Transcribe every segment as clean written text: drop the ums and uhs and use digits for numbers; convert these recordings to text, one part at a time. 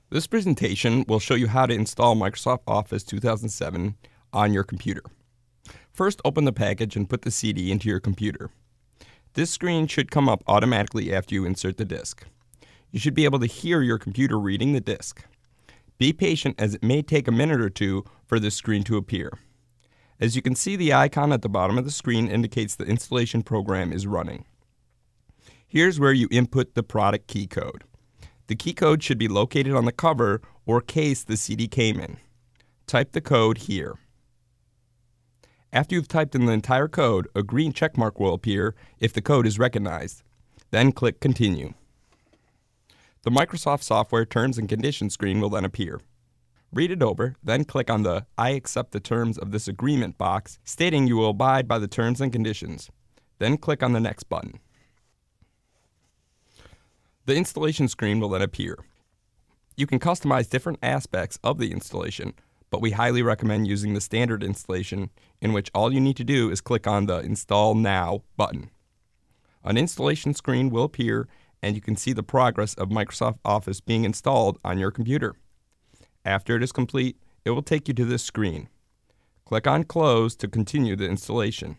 This presentation will show you how to install Microsoft Office 2007 on your computer. First, open the package and put the CD into your computer. This screen should come up automatically after you insert the disk. You should be able to hear your computer reading the disk. Be patient, as it may take a minute or two for this screen to appear. As you can see, the icon at the bottom of the screen indicates the installation program is running. Here's where you input the product key code. The key code should be located on the cover or case the CD came in. Type the code here. After you've typed in the entire code, a green check mark will appear if the code is recognized. Then click Continue. The Microsoft Software Terms and Conditions screen will then appear. Read it over, then click on the I accept the terms of this agreement box, stating you will abide by the terms and conditions. Then click on the Next button. The installation screen will then appear. You can customize different aspects of the installation, but we highly recommend using the standard installation, in which all you need to do is click on the Install Now button. An installation screen will appear, and you can see the progress of Microsoft Office being installed on your computer. After it is complete, it will take you to this screen. Click on Close to continue the installation.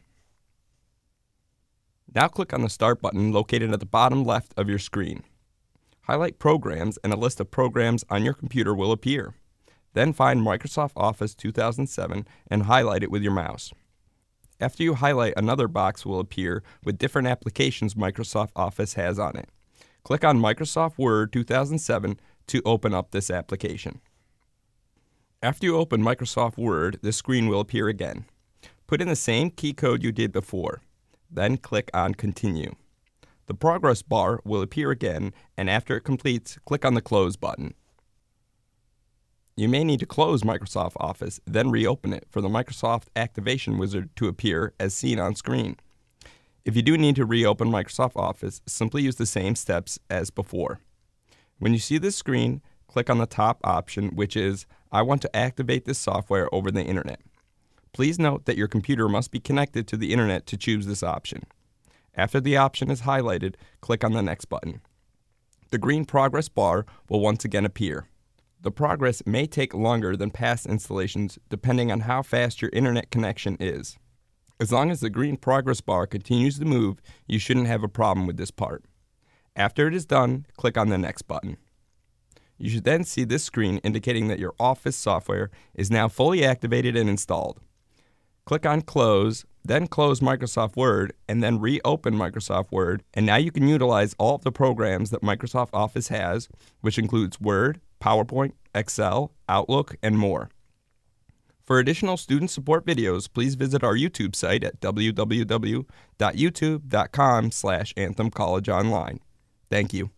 Now click on the Start button located at the bottom left of your screen. Highlight Programs, and a list of programs on your computer will appear. Then find Microsoft Office 2007 and highlight it with your mouse. After you highlight, another box will appear with different applications Microsoft Office has on it. Click on Microsoft Word 2007 to open up this application. After you open Microsoft Word, this screen will appear again. Put in the same key code you did before. Then click on Continue. The progress bar will appear again, and after it completes, click on the Close button. You may need to close Microsoft Office, then reopen it for the Microsoft Activation Wizard to appear as seen on screen. If you do need to reopen Microsoft Office, simply use the same steps as before. When you see this screen, click on the top option, which is I want to activate this software over the Internet. Please note that your computer must be connected to the Internet to choose this option. After the option is highlighted, click on the Next button. The green progress bar will once again appear. The progress may take longer than past installations depending on how fast your Internet connection is. As long as the green progress bar continues to move, you shouldn't have a problem with this part. After it is done, click on the Next button. You should then see this screen indicating that your Office software is now fully activated and installed. Click on Close, then close Microsoft Word, and then reopen Microsoft Word, and now you can utilize all of the programs that Microsoft Office has, which includes Word, PowerPoint, Excel, Outlook, and more. For additional student support videos, please visit our YouTube site at www.youtube.com/AnthemCollegeOnline. Thank you.